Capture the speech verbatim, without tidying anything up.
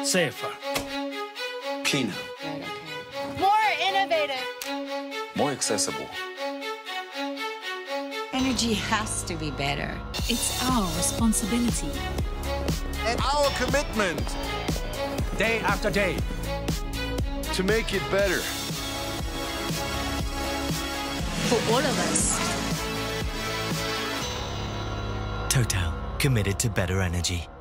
Safer. Cleaner. More innovative. More accessible. Energy has to be better. It's our responsibility. And our commitment. Day after day. To make it better. For all of us. Total, committed to better energy.